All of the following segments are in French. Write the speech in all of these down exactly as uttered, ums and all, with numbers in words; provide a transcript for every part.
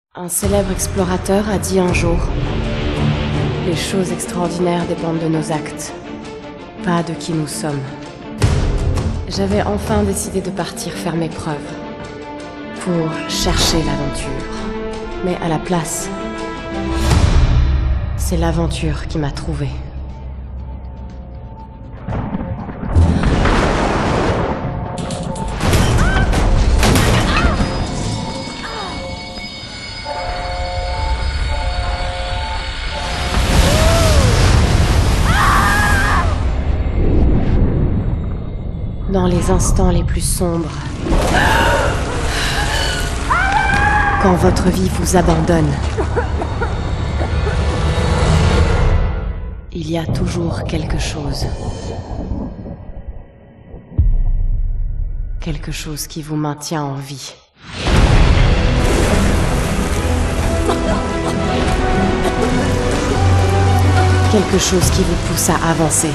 Un célèbre explorateur a dit un jour « Les choses extraordinaires dépendent de nos actes, pas de qui nous sommes. » J'avais enfin décidé de partir faire mes preuves, pour chercher l'aventure. Mais à la place, c'est l'aventure qui m'a trouvée. Dans les instants les plus sombres, quand votre vie vous abandonne, il y a toujours quelque chose. Quelque chose qui vous maintient en vie. Quelque chose qui vous pousse à avancer.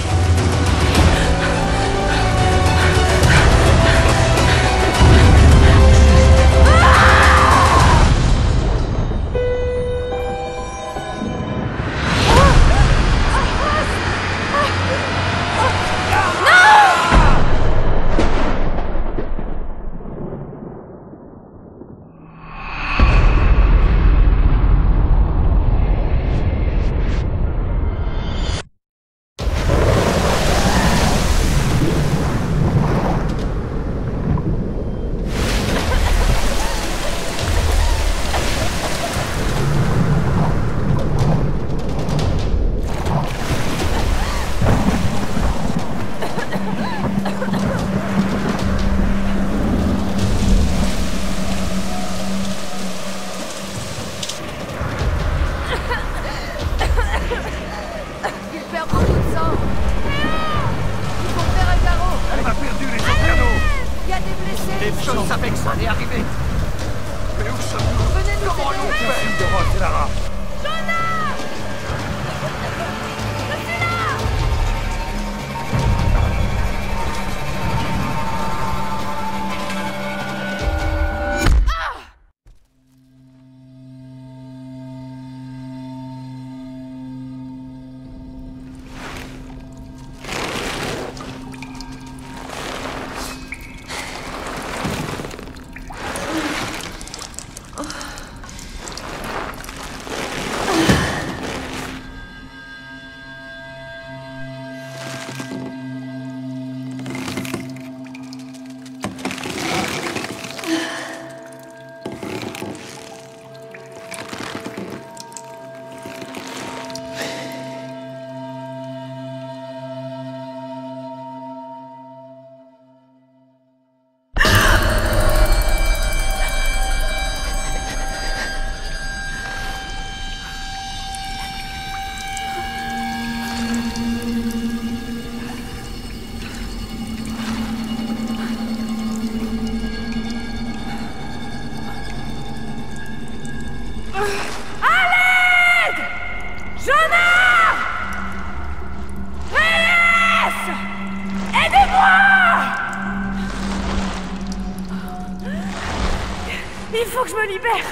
Il faut que je me libère.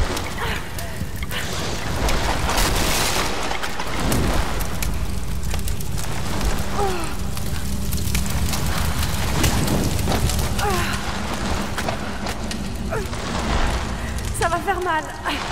Ça va faire mal.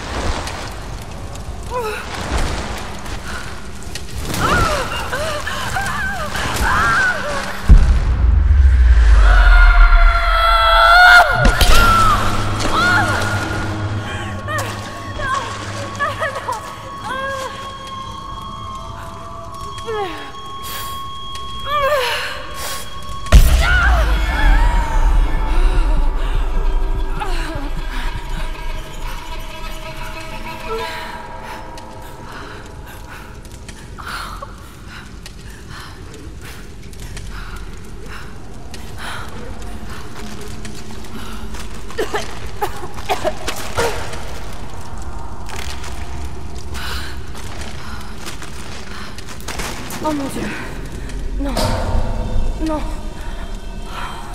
Oh mon Dieu. Non. Non.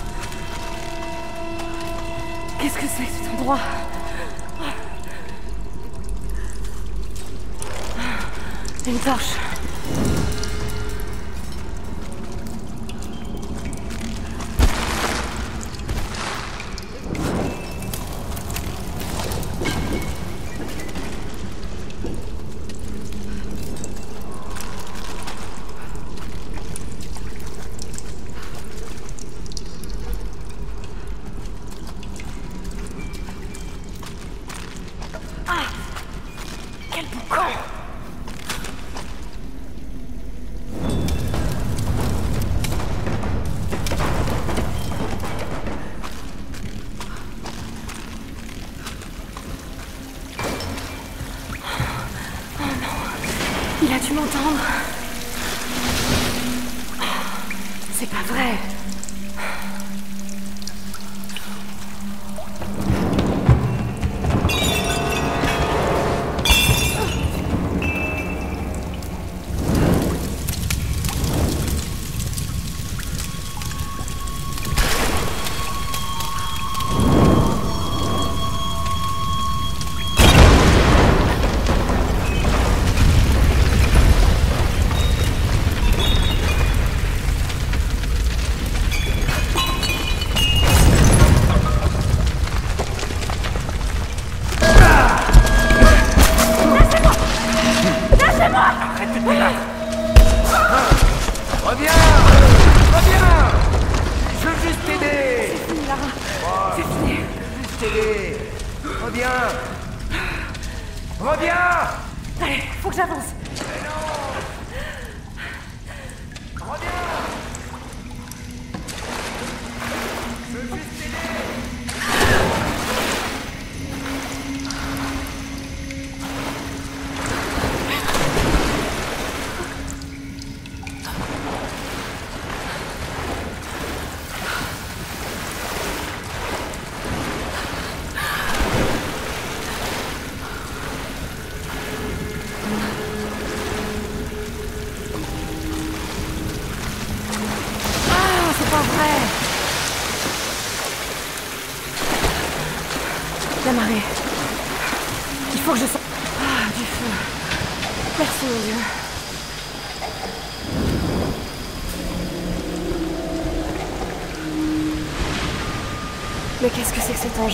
Qu'est-ce que c'est que cet endroit? Une torche. Il a dû m'entendre. C'est pas vrai. La marée. Il faut que je sorte. Ah, du feu. Merci, mon Dieu. Mais qu'est-ce que c'est que cet engin ?